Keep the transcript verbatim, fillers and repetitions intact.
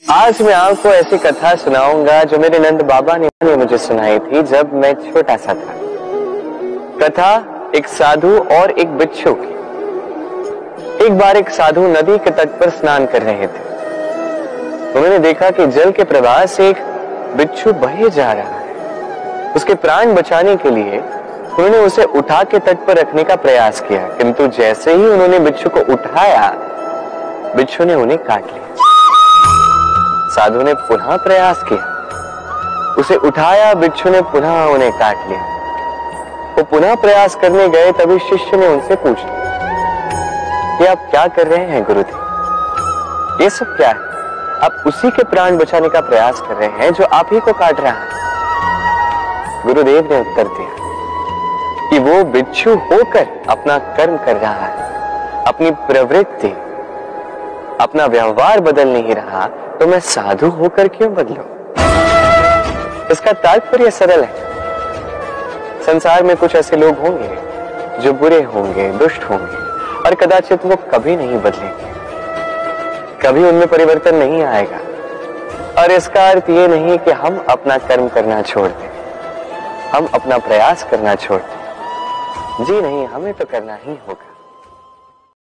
आज मैं आपको ऐसी कथा सुनाऊंगा जो मेरे नंद बाबा ने मुझे सुनाई थी जब मैं छोटा सा था। कथा एक साधु और एक बिच्छू की। एक बार एक साधु नदी के तट पर स्नान कर रहे थे। उन्होंने देखा कि जल के प्रवाह से एक बिच्छू बहे जा रहा है। उसके प्राण बचाने के लिए उन्होंने उसे उठा के तट पर रखने का प्रयास किया, किंतु जैसे ही उन्होंने बिच्छू को उठाया, बिच्छू ने उन्हें काट लिया। साधु ने पुनः प्रयास किया, उसे उठाया, बिच्छू ने पुनः उन्हें काट लिया। वो पुनः प्रयास करने गए, तभी शिष्य ने उनसे पूछा कि आप क्या कर रहे हैं गुरुदेव? ये सब क्या है? आप उसी के प्राण बचाने का प्रयास कर रहे हैं जो आप ही को काट रहा है। गुरुदेव ने उत्तर दिया कि वो बिच्छू होकर अपना कर्म कर रहा है, अपनी प्रवृत्ति, अपना व्यवहार बदल नहीं रहा, तो मैं साधु होकर क्यों बदलूं? इसका तात्पर्य सरल है। संसार में कुछ ऐसे लोग होंगे जो बुरे होंगे, दुष्ट होंगे, और कदाचित वो कभी नहीं बदलेंगे, कभी उनमें परिवर्तन नहीं आएगा। और इसका अर्थ ये नहीं कि हम अपना कर्म करना छोड़ दें, हम अपना प्रयास करना छोड़ दें। जी नहीं, हमें तो करना ही होगा।